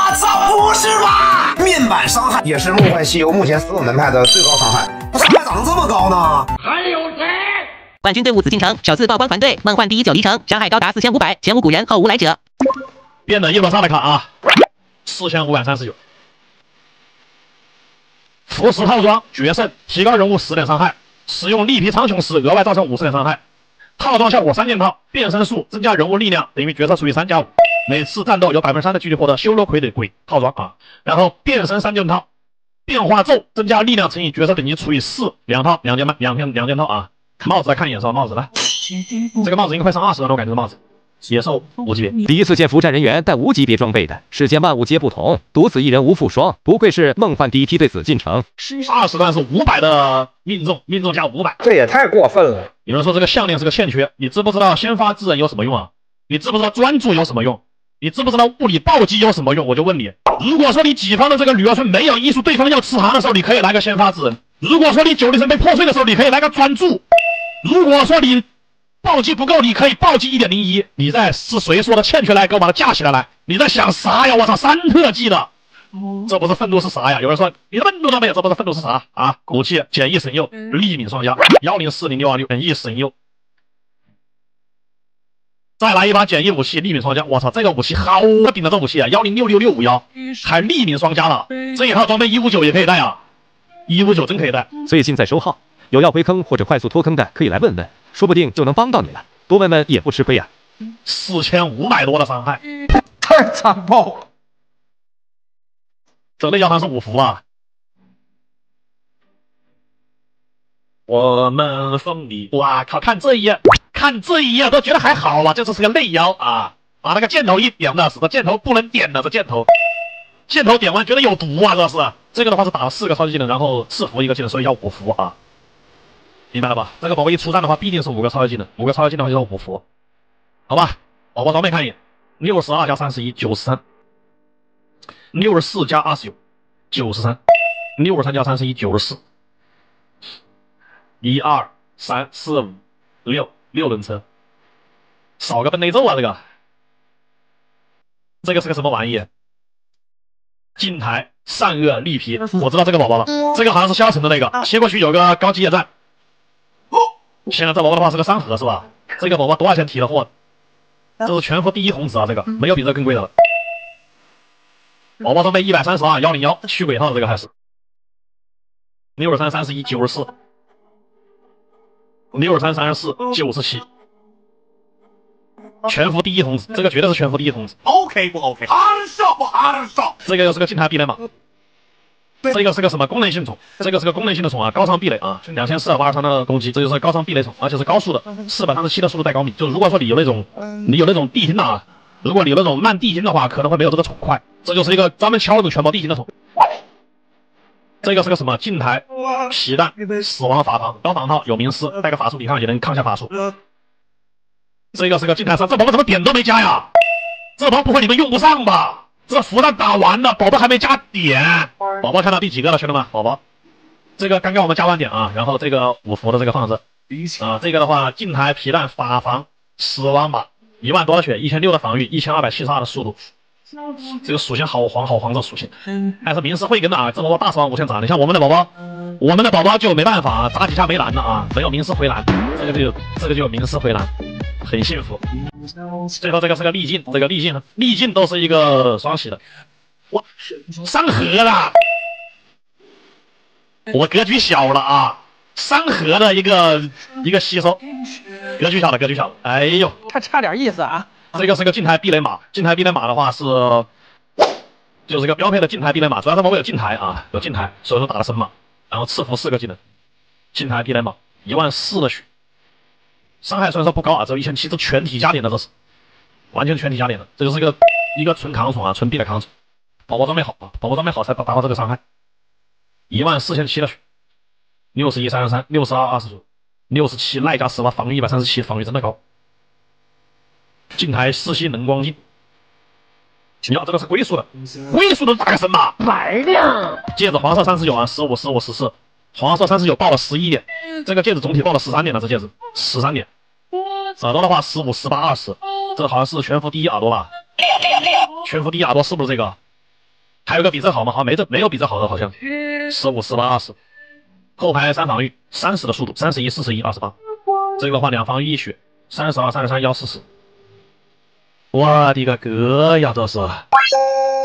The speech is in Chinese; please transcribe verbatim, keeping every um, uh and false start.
我操，不是吧？面板伤害也是梦幻西游目前所有门派的最高伤害，伤害咋能这么高呢？还有谁？ 冠军队伍紫禁城首次曝光团队梦幻第一九离城，伤害高达四千五百，前无古人后无来者。 变等一轮上来看啊，四千五百三十九。服饰套装决胜，提高人物十点伤害，使用力劈苍穹时额外造成五十点伤害。套装效果三件套，变身术增加人物力量等于角色除以三加五，每次战斗有百分之三的几率获得修罗傀儡鬼套装啊。然后变身三件套，变化咒增加力量乘以角色等级除以四，两套两件两件两件套啊。帽子来看一眼，是吧？帽子来，这个帽子应该快上二十了，我感觉这帽子。野兽无级别， 第一次见服战人员带无级别装备的，世间万物皆不同，独此一人无负双，不愧是梦幻第一梯队紫禁城。 二十段是五百的命中，命中加五百， 这也太过分了。 有人说这个项链是个欠缺，你知不知道先发制人有什么用啊？你知不知道专注有什么用？你知不知道物理暴击有什么用？我就问你，如果说你己方的这个女儿村没有医术，对方要吃航的时候，你可以来个先发制人；如果说你九力神被破碎的时候，你可以来个专注；如果说你暴击不够，你可以暴击 一点零一。你在是谁说的欠缺来？给我把它架起来来！你在想啥呀？我操，三特技的，这不是愤怒是啥呀？有人说你愤怒都没有，这不是愤怒是啥啊？武器简易神佑，利敏双加，幺零四零六二六，简易神佑。再来一把简易武器，利敏双加。我操，这个武器好顶的，这武器啊，幺零六六六五幺，还利敏双加了。这一套装备一五九也可以带啊，一五九真可以带。 最近在收号，有要回坑或者快速脱坑的，可以来问问。说不定就能帮到你了，多问问也不吃亏呀、啊。 四千五百多的伤害， 太残暴了。 这类要他是五福啊。我们风里，哇靠！看这一页，看这一页都觉得还好啊，这只是个内妖啊，把那个箭头一点的，是这箭头不能点的，这箭头，箭头点完觉得有毒啊，这是。这个的话是打了四个超级技能，然后赐福一个技能，所以叫五福啊。明白了吧？这个宝宝一出战的话，必定是五个超级技能，五个超级技能就是五福，好吧？宝宝装备看一眼，六十二加三十一，九十三；六十四加二十九，九十三；六十三加三十一，九十四。一二三四五六，六轮车，少个奔雷咒啊！这个，这个是个什么玩意？近台善恶力劈，我知道这个宝宝了，这个好像是消沉的那个，切过去有个高级野战。现在这宝宝的话是个三盒是吧？这个宝宝多少钱提的货？这是全服第一童子啊，这个没有比这更贵的了。宝宝装备一百三十二，幺零幺驱鬼套的这个还是六十三三十一九十四，六十三三十四九十七，全服第一童子，这个绝对是全服第一童子。 OK 不 OK？ 二少不二少？ 这个又是个近台壁垒马。这个是个什么功能性宠？这个是个功能性的宠啊，高伤壁垒啊，两千四百八十三的攻击，这就是高伤壁垒宠，而且是高速的，四百三十七的速度带高敏。就如果说你有那种，你有那种地精啊，如果你有那种慢地精的话，可能会没有这个宠快。这就是一个专门敲那种全包地精的宠。这个是个什么？近台皮弹死亡法防，高防套有冥师，带个法术抵抗也能抗下法术。这个是个近台三，这宝宝怎么点都没加呀？这宝不会你们用不上吧？这符弹打完了，宝宝还没加点。宝宝看到第几个了，兄弟们？宝宝，这个刚刚我们加完点啊，然后这个五福的这个放着啊，这个的话近台皮弹法防死亡靶一万多的血，一千六的防御，一千二百七十二的速度。这个属性好黄好黄，这属性还是冥师慧根的啊！这宝宝大死亡无限斩，你像我们的宝宝，我们的宝宝就没办法打几下没蓝的啊，没有冥师回蓝，这个就有这个就有冥师回蓝，很幸福。最后这个是个力劲，这个力劲力劲都是一个双喜的，哇，三盒了，我格局小了啊，三盒的一个一个吸收，格局小了格局小了，哎呦， 他差点意思啊。 这个是个近台壁垒马，近台壁垒马的话是就是一个标配的近台壁垒马，主要他们会有近台啊，有近台，所以说打了神马，然后赐福四个技能，近台壁垒马一万四的血。伤害虽然说不高啊，只有一千七，这全体加点的，这是完全全体加点的，这就是一个一个纯扛宠啊，纯壁垒扛宠。宝宝装备好啊，宝宝装备好才达到这个伤害，一万四千七的血，六十一三十三，六十二二十九，六十七赖加十八，防御一百三十七，防御真的高。近台四系能光镜，呀，这个是龟速的，龟速能打个神马， 白亮戒指黄色三十九啊，十五十五十四，黄色三十九爆了十一点，这个戒指总体爆了十三点了，这戒指十三点。耳朵的话十五十八二十，这好像是全服第一耳朵吧？全服第一耳朵是不是这个？ 还有个比这好吗？好，没这没有比这好的，好像十五、十八、二十。后排三防御，三十的速度，三十一、四十一、二十八。这个的话两防御一血，三十二、三十三、幺四十。我的个哥呀，这是！